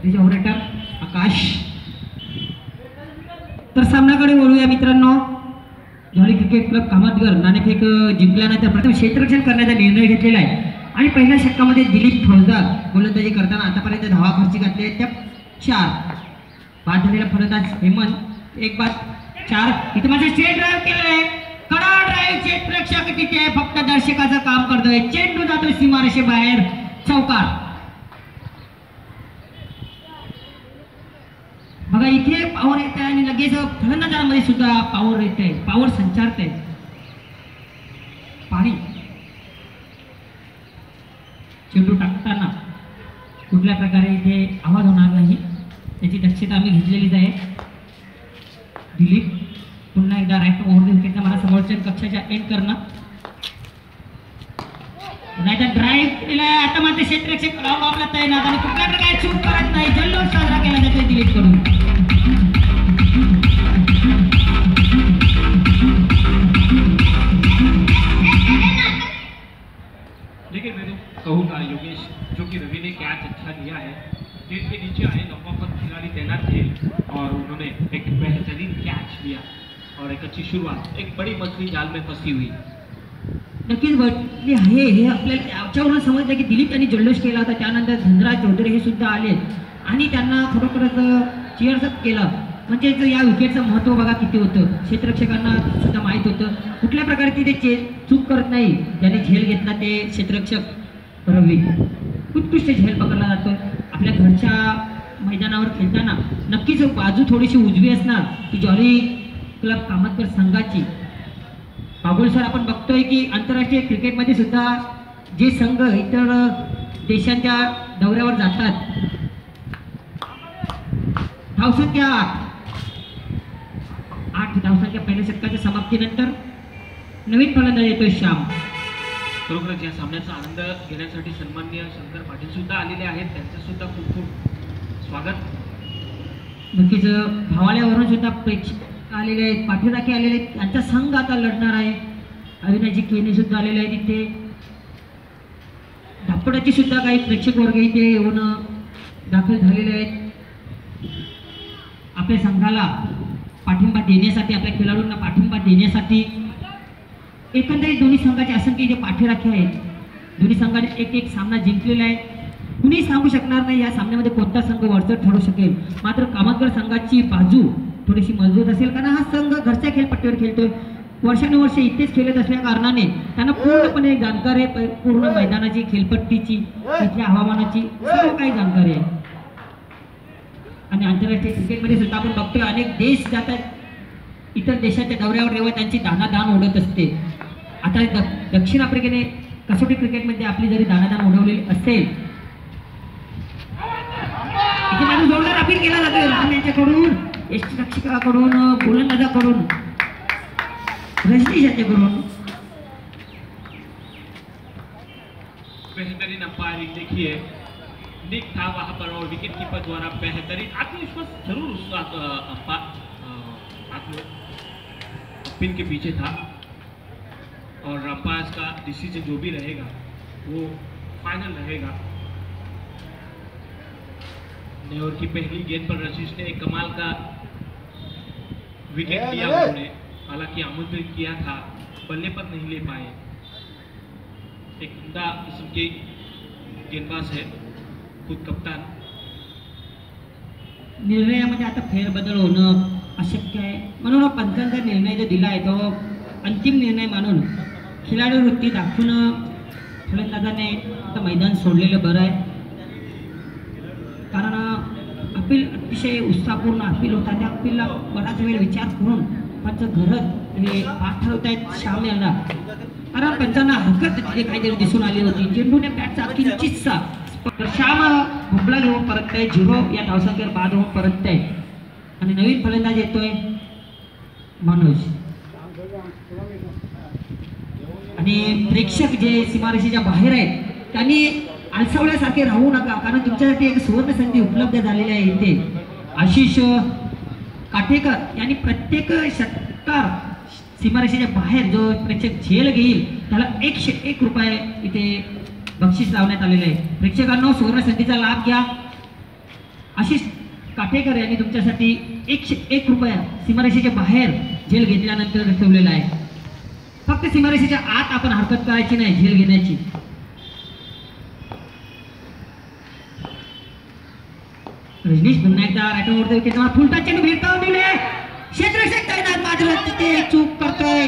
त्याचे ऑपरेटर आकाश. तर सामन्याकडे वळूया मित्रांनो. जॉली क्रिकेट क्लब कामतगर नाणेफेक जिंकल्यानंतर प्रथम क्षेत्ररक्षण करण्याचा निर्णय घेतलेला आहे आणि पहिल्या षटकामध्ये दिलीप फौजदार गोलंदाजी करताना आतापर्यंत धावा खर्ची घातले त्या 4. बाद झालेला फलंदाज हेमंत 1 बाद 4. इथे माझे स्ट्रेट ड्राईव्ह केलेलं आहे. कडा ड्राईव्ह क्षेत्ररक्षक तिथे फक्त दर्शकाचं काम करतोय. चेंडू जातोय सीमारेषेबाहेर चौकार. बघा इथे पॉवर येत आहे आणि लगेच फलंदाजांमध्ये सुद्धा पॉवर येत आहे, पॉवर संचारत आहे. पाणी चेंडू टाकताना कुठल्या प्रकारे इथे आवाज होणार नाही त्याची दक्षता आम्ही घेतलेलीच आहे. दिलीप पुन्हा एकदा राईट ओव्हर द विकेटचा मला समोरच्या कक्षाच्या एंड करणं नाहीतर ड्राईव्ह केलेला आहे. आता मात्र क्षेत्ररक्षक वापरला तैनात आणि कुठल्या प्रकारे चूक करत नाही. जल्लोष साजरा केला जातो दिलीप कडून. लेकिन मैं कहूँगा योगेश जो कि रवि ने कैच अच्छा दिया है, गेट के नीचे आए लंबा पर खिलाड़ी तैनात थे और उन्होंने एक बेहतरीन कैच लिया और एक अच्छी शुरुआत. एक बड़ी मछली जाल में फंसी हुई. नक्कीच वाटली आहे. हे आपल्याला याच्यावरून समजलं की दिलीप यांनी जल्लोष केला होता. त्यानंतर धनराज चौधरी हे सुद्धा आले आणि त्यांना खरोखरच चीअर्सअप केलं. म्हणजे या विकेटचं महत्त्व बघा किती होतं. क्षेत्ररक्षकांना सुद्धा माहीत होतं कुठल्या प्रकारे तिथे चूक करत नाही. ज्याने झेल घेतला ते क्षेत्ररक्षक रवी. उत्कृष्ट झेल पकडला जातो. आपल्या घरच्या मैदानावर खेळताना नक्कीच बाजू थोडीशी उजवी असणार की जॉली क्लब कामतकर संघाची. बागुल सर आपण बघतोय की आंतरराष्ट्रीय क्रिकेटमध्ये सुद्धा जे संघ इतर देशांच्या दौऱ्यावर जातात धावसंख्या 8 धावसंख्या पहिल्या षटकाच्या समाप्तीनंतर नवीन फलंदाज येतोय श्याम. खरोखरच या सामन्याचा आनंद घेण्यासाठी सन्माननीय शंकर पाटील सुद्धा आलेले आहेत. त्यांचं सुद्धा खूप खूप स्वागत. नक्कीच भावाल्यावरून सुद्धा प्रेक्षक आलेले आहेत, पाठीराखे आलेले आहेत. त्यांचा संघ आता लढणार आहे. अविनाजी केने सुद्धा आलेले आहेत. इथे धापडाची सुद्धा काही प्रेक्षक वर्ग इथे येऊन दाखल झालेले आहेत. आपल्या संघाला पाठिंबा देण्यासाठी, आपल्या खेळाडूंना पाठिंबा देण्यासाठी एकंदरीत दोन्ही संघाचे असंख्य जे पाठीराखे आहेत. दोन्ही संघाने एक सामना जिंकलेला आहे. कुणी सांगू शकणार नाही या सामन्यामध्ये कोणता संघ वरचढ ठरू शकेल. मात्र कामतगर संघाची बाजू थोडीशी मजबूत असेल कारण हा संघ घरच्या खेळपट्टीवर खेळतोय. वर्षानुवर्षे इथेच खेळत असल्या कारणाने त्यांना पूर्णपणे जाणकारी आहे. पूर्ण मैदानाची, खेळपट्टीची, तिथल्या हवामानाची सर्व काही जाणकारी आहे. आणि आंतरराष्ट्रीय क्रिकेटमध्ये सुद्धा आपण बघतोय अनेक देश जातात. इतर देशाच्या दौऱ्यावर जेव्हा त्यांची दानादान उडत असते. आता दक्षिण आफ्रिकेने कसोटी क्रिकेटमध्ये आपली जरी दानादान उडवलेली असेल इथे माझं जोरदार अपील केला जातोय राम यांच्याकडून, यष्टिरक्षकाकडून, गोलंदाजाकडून, रजनीश यांच्याकडून. बेहतरीन अंपायरिंग देखिए निक था वहां पर और विकेट कीपर द्वारा बेहतरीन आत्मविश्वास जरूर उस पिन के पीछे था और अंपायर का डिसीजन जो भी रहेगा वो फाइनल रहेगा. नेवर की पहली गेंद पर रशीद ने एक कमाल का विकेट लिया. उन्होंने हालांकि आमंत्रित किया था, बल्ले पर नहीं ले पाए. एक उम्दा किस्म के गेंदबाज है, खुद कप्तान. निर्णयामध्ये आता फेरबदल होणं अशक्य आहे. म्हणून पंचांचा निर्णय जो दिला आहे तो अंतिम निर्णय मानून खिलाडी वृत्ती दाखवून फलंदाजाने आता मैदान सोडलेलं बरं आहे. कारण अपील अतिशय उत्साहपूर्ण अपील होता. त्या अपीलला बराच वेळ विचार करून पंच घरत हे पाठवतायत श्याम यांना. कारण पंचांना हरकत तिथे काहीतरी दिसून आली होती. चेंडूने बॅटचा किंचितसा श्याम भोपळा घेऊन परतताय. 0 या धावसंख्येवर बाद होऊन परतताय आणि नवीन फलंदाज येतोय मनोज. आणि प्रेक्षक जे सीमारेषेच्या बाहेर आहेत त्यांनी आलसावल्यासारखे राहू नका कारण तुमच्यासाठी एक सुवर्ण संधी उपलब्ध झालेली आहे. इथे आशिष काठेकर यांनी प्रत्येक षटकार सीमारेषेच्या बाहेर जो प्रेक्षक झेल घेईल त्याला 101 रुपये इथे बक्षीस लावण्यात आलेले आहे. प्रेक्षकांनो सुवर्ण संधीचा लाभ घ्या. आशिष काटेकर यांनी तुमच्यासाठी 101 रुपया सीमारेषेच्या बाहेर झेल घेतल्यानंतर ठेवलेला आहे. फक्त सीमारेषेच्या आत आपण हरकत करायची नाही झेल घेण्याची. रजनीश पुन्हा एकदा रायटरवरती विकेट फुलटा चेंडू भिरकावून दिले. क्षेत्ररक्षक तैनात मात्र तिथे चूक करतोय.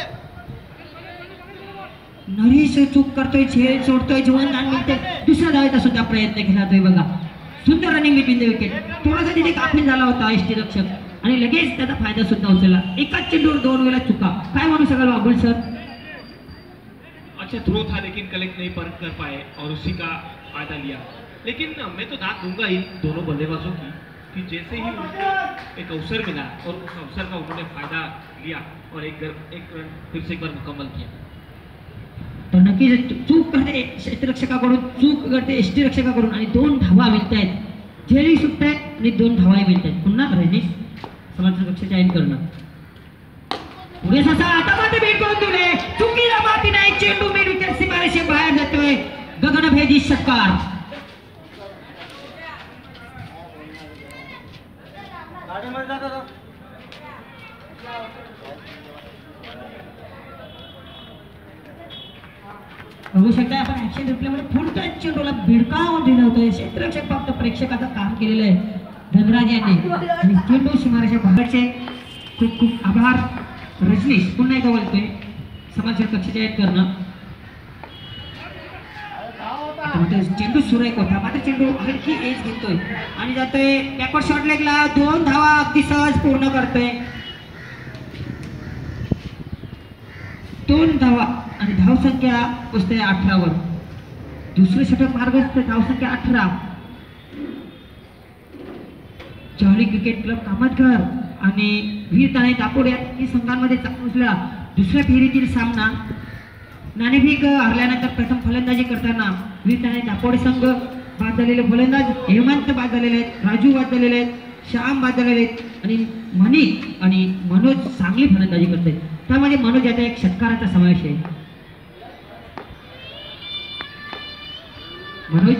नरेश चूक करतोय, झेल सोडतोय, जीवनदान मिळते. दुसऱ्या धावेचा सुद्धा प्रयत्न केला जातोय बघा. सुंदर रनिंग बिटवीन द विकेट. थोडासा तिथे गाफील झाला होता यष्टीरक्षक आणि लगेच त्याचा फायदा सुद्धा उचलला. एकाच चेंडूवर 2 वेळा चुका. काय म्हणू शकाल बाबुल सर? अच्छा थ्रो था लेकिन कलेक्ट नहीं कर पाए और उसी का फायदा लिया. लेकिन मैं तो दाद दूंगा ही दोनों बल्लेबाजों की कि जैसे ही उनको एक अवसर मिला और उस अवसर का उन्होंने फायदा लिया और एक रन फिर से एक बार मुकम्मल किया. तर नक्कीच चूक करते क्षेत्ररक्षकाकडून, चूक करते यष्टीरक्षकाकडून आणि 2 धावा मिळतायत. झेलही सुटतायत आणि 2 धावाही मिळतायत. पुन्हा रजनीश समाज कक्षाचे आईन करणं पुढे ससा आता मात्र बीट करून दिले. चुकीला माती नाही. चेंडू मिड विकेट सीमारेषे बाहेर जातोय. गगनभेदी षटकार. बघू शकता आपण ऍक्शन रिप्लेमध्ये फुलटा चेंडूला भिडकावून दिलं होतं. क्षेत्ररक्षक फक्त प्रेक्षकाचं काम केलेलं आहे धनराज यांनी आणि चेंडू सीमारेषा बाहेरचे. खूप खूप आभार रजनीश. पुन्हा एकदा बोलतोय समाज कक्षाचे आहेत करणं. चेंडू सुरेख होता मात्र चेंडू हलकी एज घेतोय आणि जातोय बॅकवर्ड शॉट लेगला. 2 धावा अगदी सहज पूर्ण करतोय. 2 धावा आणि धावसंख्या पोचते 18 वर. दुसरे षटक मार्गस्थ धावसंख्या 18. जॉली क्रिकेट क्लब कामतकर आणि वीर ताणे दापोडे या संघांमध्ये पोहोचला. दुसऱ्या फेरीतील सामना नाणेफेक हरल्यानंतर प्रथम फलंदाजी करताना वीर ताणे दापोडे संघ बाद झालेले फलंदाज हेमंत बाद झालेले आहेत, राजू बाद झालेले आहेत, श्याम बाद झालेले आहेत आणि मणिक आणि मनोज चांगली फलंदाजी करते. त्यामध्ये मनोज याचा एक षटकाराचा समावेश आहे. मनोज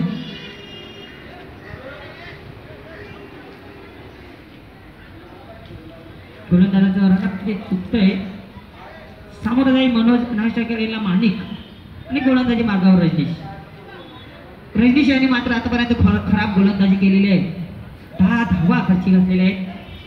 गोलंदाजाचं रनअप चुकतंय. सामोरं जाईल मनोज, नाश्ता केलेला माणिक आणि गोलंदाजी मार्गावर रजनीश यांनी मात्र आतापर्यंत खराब गोलंदाजी केलेली आहे. 10 धावा खर्ची घातलेल्या आहेत.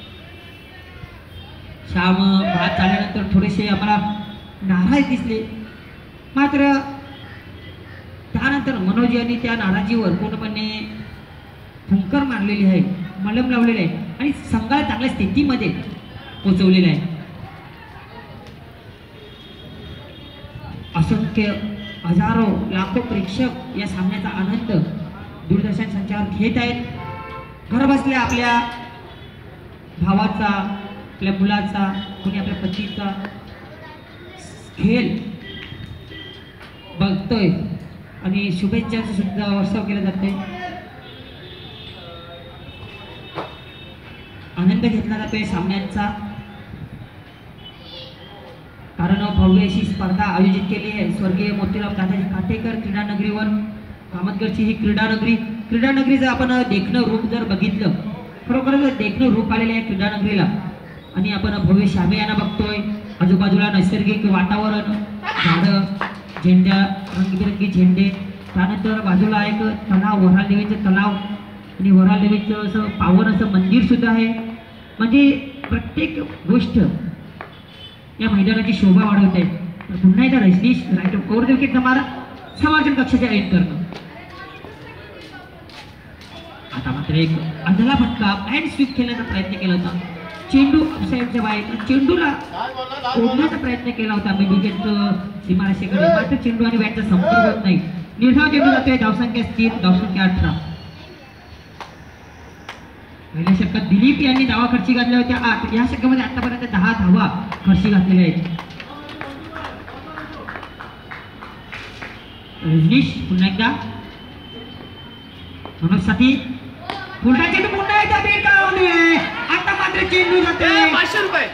श्याम बाद झाल्यानंतर थोडेसे आम्हाला नाराज दिसले मात्र त्यानंतर मनोज यांनी त्या नाराजीवर पूर्णपणे फुंकर मारलेली आहे, मलम लावलेले आहे आणि संघाला चांगल्या स्थितीमध्ये पोचवलेलं आहे. असंख्य हजारो लाखो प्रेक्षक या सामन्याचा आनंद दूरदर्शन संचार घेत आहेत. घर बसल्या आपल्या भावाचा, आपल्या मुलाचा, कोणी आपल्या पतीचा खेळ बघतोय आणि शुभेच्छांचं सुद्धा वर्षाव केलं जाते. आनंद घेतला जातोय सामन्यांचा. कारण भव्य अशी स्पर्धा आयोजित केली आहे स्वर्गीय मोतीराम दादाजी काटेकर क्रीडानगरीवर. कामतकरची ही क्रीडानगरीचं आपण देखणं रूप जर बघितलं, खरोखरच देखणं रूप आलेलं आहे क्रीडानगरीला. आणि आपण भव्य शामियाना बघतोय, आजूबाजूला नैसर्गिक वातावरण, झाडं, झेंड्या, रंगीबेरंगी झेंडे, त्यानंतर बाजूला एक तलाव, वऱ्हाड देवीचं तलाव आणि वऱ्हाड देवीचं असं पावन असं मंदिर सुद्धा आहे. म्हणजे प्रत्येक गोष्ट या मैदानाची शोभा वाढवत आहे. तर पुन्हा एकदा Rajneesh right over the wicket मारा समाजन कक्षाच्या एंड करणं. आता मात्र एक अदला फटका अँड स्वीप खेळण्याचा प्रयत्न केला होता. चेंडू ऑफसाईडच्या बाहेर, चेंडूला ओढण्याचा प्रयत्न केला होता मी विकेट सीमारेषेकडे, मात्र चेंडू आणि बॅटचा संपर्क होत नाही. निर्धाव चेंडू जातोय. धावसंख्या 3, धावसंख्या 18. पहिल्या षटकात दिलीप यांनी धावा खर्ची घातल्या होत्या 8. या षटकामध्ये आतापर्यंत 10 धावा खर्ची घातलेल्या आहेत. रजनीश पुन्हा एकदा मनोजसाठी पुन्हा चेंडू, पुन्हा एकदा बेट काढून आता मात्र चेंडू जाते 500 रुपये.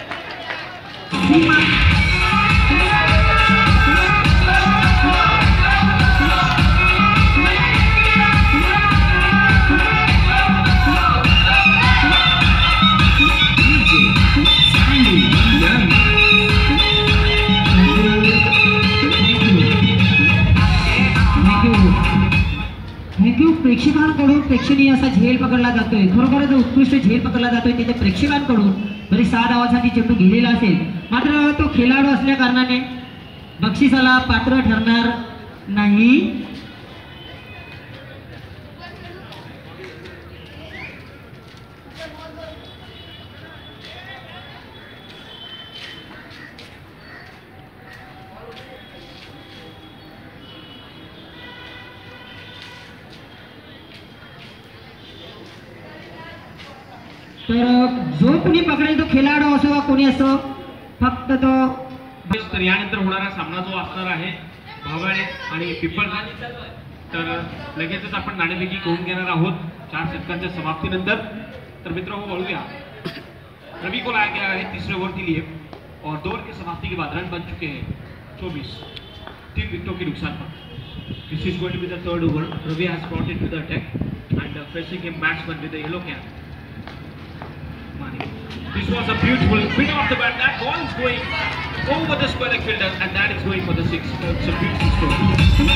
खेळाडूंकडून प्रेक्षणीय असा झेल पकडला जातोय, खरोखरच उत्कृष्ट झेल पकडला जातोय तिथे प्रेक्षकांकडून. जरी 6 धावांसाठी चेंडू गेलेला असेल मात्र तो खेळाडू असल्या कारणाने बक्षिसाला पात्र ठरणार नाही. तर जो कोणी पकडेल तो खेळाडू असो वा कोणी असो फक्त तो. तर यानंतर होणारा सामना जो असणार आहे भावाळे आणि पिंपळगाव, तर लगेचच आपण नाणेफेकी करून घेणार आहोत 4 षटकांच्या समाप्तीनंतर. तर मित्रों वळूया, रवि को लाया गया है तीसरे ओवर के लिए और 2 ओवर की समाप्ति के बाद रन बन चुके हैं 24, 3 विकेटों के नुकसान पर. This is going to be the third over. Ravi has brought it to the attack and facing him batsman with the yellow cap. This was a beautiful spin off the bat. That ball is going over the square leg fielder and that is going for the 6. It's a beautiful stroke.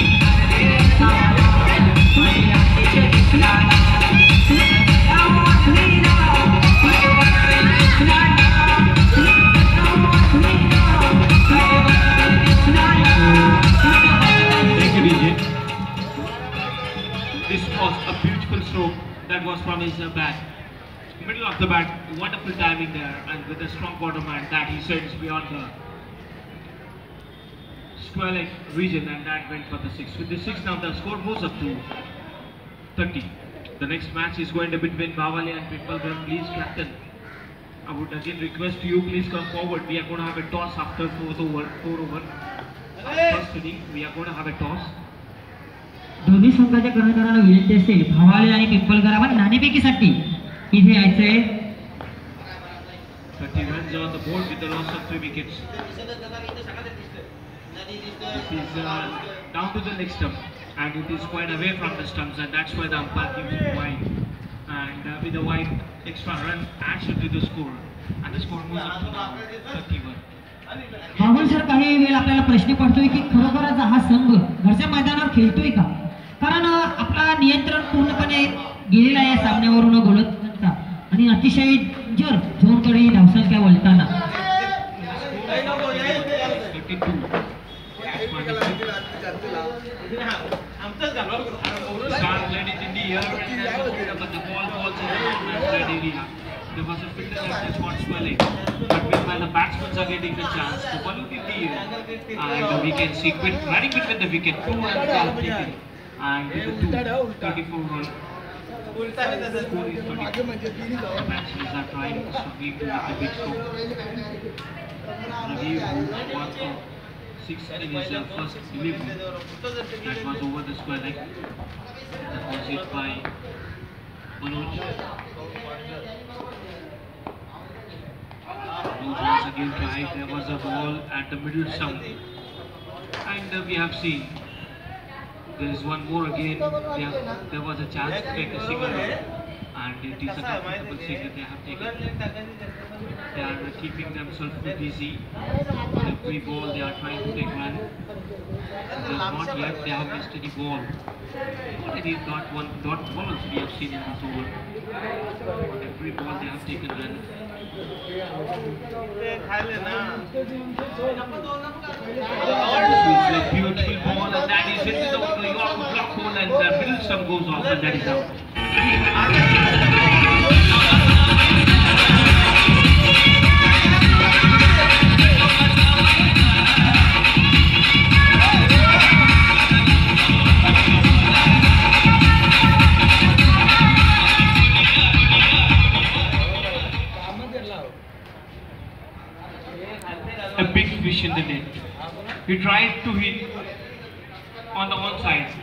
Thank you, DJ. This was a beautiful stroke that was from his bat. Middle of the bat, wonderful timing there, and with a strong bottom hand that he sends beyond the square leg region, and that went for the 6. With the 6 now, the score goes up to 30. The next match is going to be between Bhavale and Pimpalgarh. Please, captain, I would again request you, please come forward. We are going to have a toss after 4 over. First inning, we are going to have a toss. दोन्ही संघाच्या कर्णधाराला विनंती असेल भावाले आणि पिंपळगाव आपण नाणेफेकीसाठी इथे यायचंय. 30 runs on the board with the loss of 3 wickets. It is down to the next stump and it is quite away from the stumps, and that's why the umpire gives it wide, and with the wide extra run adds to the score and the score moves up to 31. भावल sir, काही वेळ आपल्याला प्रश्न पडतोय की खरोखरच हा संघ घरच्या मैदानावर खेळतोय का, कारण आपला नियंत्रण पूर्णपणे गेलेला आहे सामन्यावरून बोलत आणि अतिशय जर झोनकडे धावसंख्या वळताना. There was a fielder that just got swelling, but when the batsmen are getting the chance to ball it in the air, and we can see quick running between the wicket, 2 runs they have taken, and with the 34 runs. Score is 30. The batsmen are trying to sweep to the big stroke. Ravi, who was 6 in his first delivery, that was over the square leg. That was hit by Manoj. Manoj again tried. There was a ball at the middle stump, and we have seen there is one more again. There was a chance to take a single run, and it is a comfortable single they have taken. They are keeping themselves busy. Every ball they are trying to take run. Not yet they have missed any ball. Already got one dot balls we have seen in this over. Every ball they have taken run. It's a beautiful ball, and that is hit with the block hole, and the middle stump goes off, and that is out. A big fish in the net. He tried to hit on the onside.